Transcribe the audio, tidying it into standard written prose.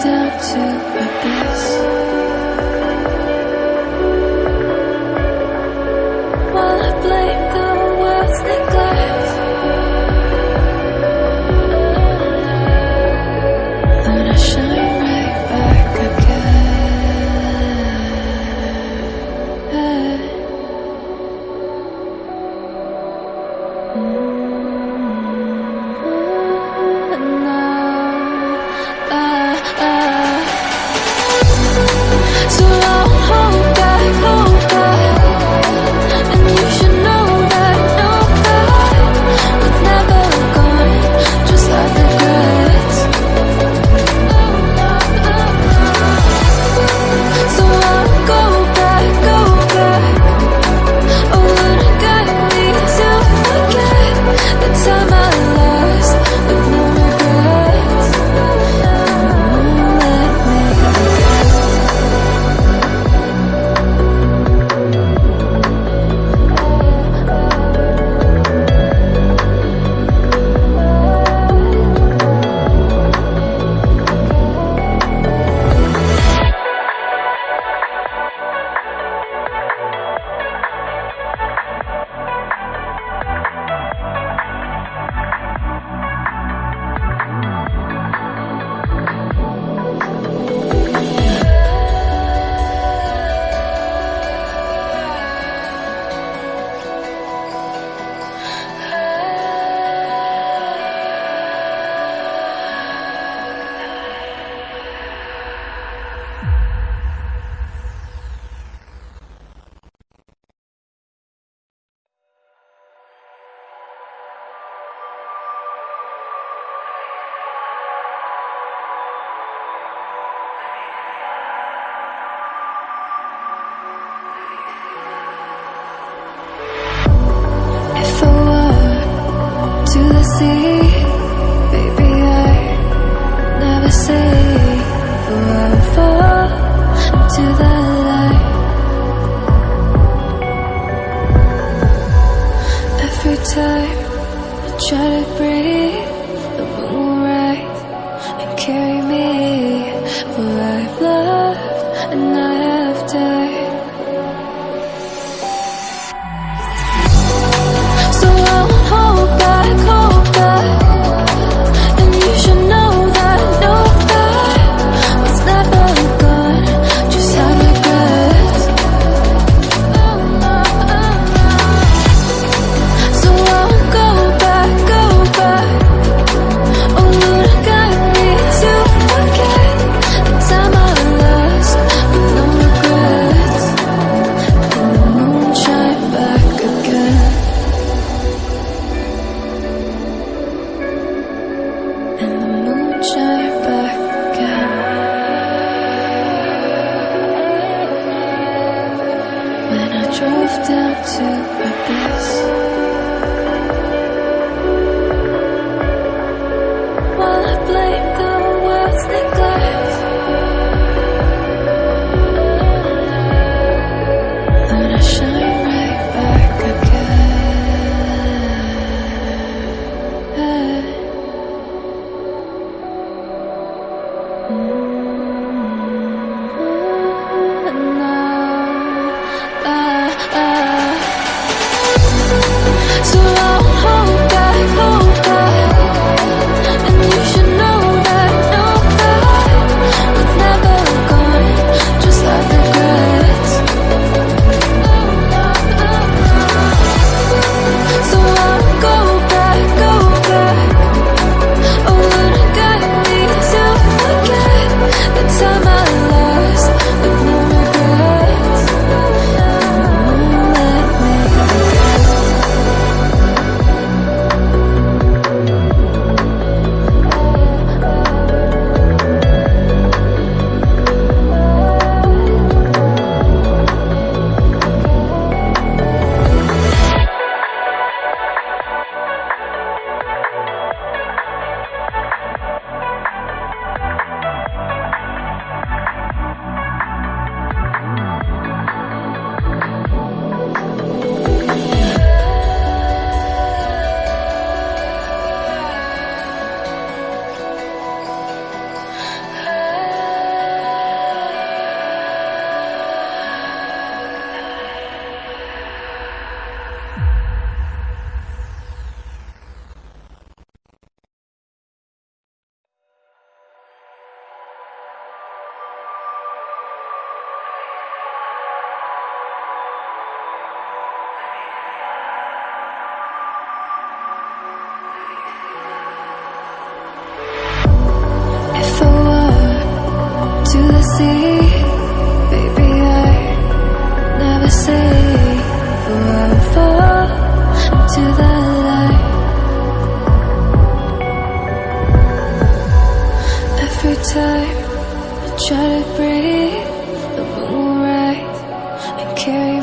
down to abyss. While I blame the world's neglect, then I shine right back so I'll hold back, and you should know that was never gone, just like regrets. So I'll go back, oh, would it guide me to forget the time I lost with no regrets? Let me to the sea, baby, I never say forever into the light. Every time I try to breathe, the moon will rise and carry me where I've loved and I have died. So I'll hold back, and you should know that was never gone, just had regrets. So I'll go back, oh, would it guide me to forget the time I lost with no regrets? And the moon shine back again. And the moon shine back again. When I drove down to abyss, while I blame the world's neglect, then I shine right back again. So I'll hold back, and you should know that time I try to breathe, the moon will rise and carry